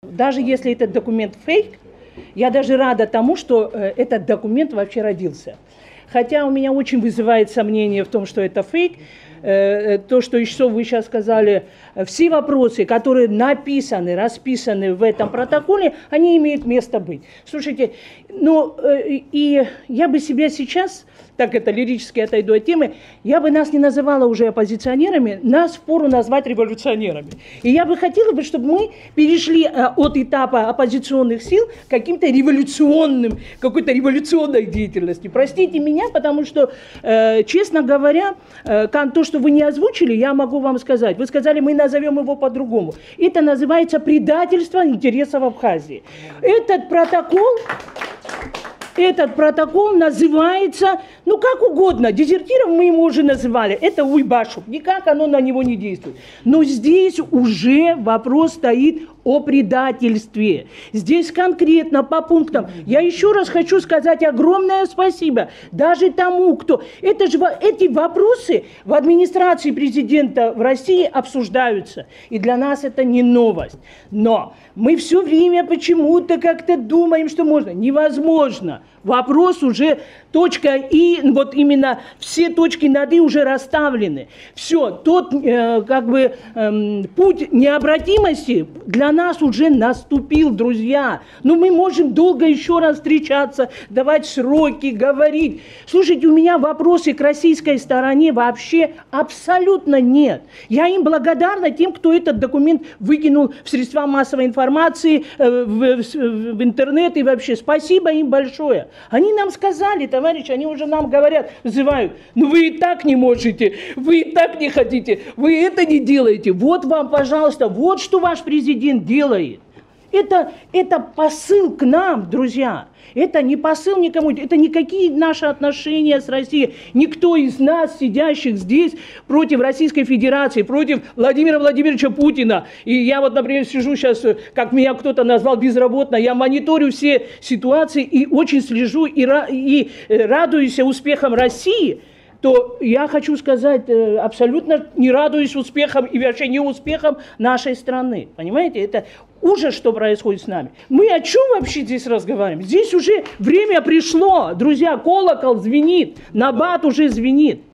Даже если этот документ фейк, я даже рада тому, что этот документ вообще родился. Хотя у меня очень вызывает сомнение в том, что это фейк. То, что еще вы сейчас сказали, все вопросы, которые написаны, расписаны в этом протоколе, они имеют место быть. Слушайте, ну и я бы себя сейчас, так это лирически отойду от темы, я бы нас не называла уже оппозиционерами, нас впору назвать революционерами. И я бы хотела, чтобы мы перешли от этапа оппозиционных сил к каким-то революционным, какой-то революционной деятельности. Простите меня, потому что, честно говоря, то, что вы не озвучили, я могу вам сказать. Вы сказали, мы назовем его по-другому. Это называется предательство интересов Абхазии. Этот протокол называется, ну как угодно, дезертиром мы ему уже называли, это уйбашу, никак оно на него не действует. Но здесь уже вопрос стоит о предательстве. Здесь конкретно по пунктам. Я еще раз хочу сказать огромное спасибо даже тому, кто... Эти вопросы в администрации президента в России обсуждаются. И для нас это не новость. Но мы все время почему-то как-то думаем, что можно. Невозможно. Вопрос уже точка «и», вот именно все точки над «и» уже расставлены. Все, тот путь необратимости для нас уже наступил, друзья. Но мы можем долго еще раз встречаться, давать сроки, говорить. Слушайте, у меня вопросы к российской стороне вообще абсолютно нет. Я им благодарна тем, кто этот документ выкинул в средства массовой информации, в интернет и вообще. Спасибо им большое. Они нам сказали, товарищи, они уже нам говорят, вызывают, ну вы и так не можете, вы и так не хотите, вы это не делаете. Вот вам, пожалуйста, вот что ваш президент делает. Это посыл к нам, друзья. Это не посыл никому, это никакие наши отношения с Россией. Никто из нас, сидящих здесь, против Российской Федерации, против Владимира Владимировича Путина. И я вот, например, сижу сейчас, как меня кто-то назвал, безработно, я мониторю все ситуации и очень слежу и радуюсь успехам России, то я хочу сказать, абсолютно не радуюсь успехам и вообще не успехам нашей страны. Понимаете, это ужас, что происходит с нами. Мы о чем вообще здесь разговариваем? Здесь уже время пришло, друзья, колокол звенит, набат уже звенит.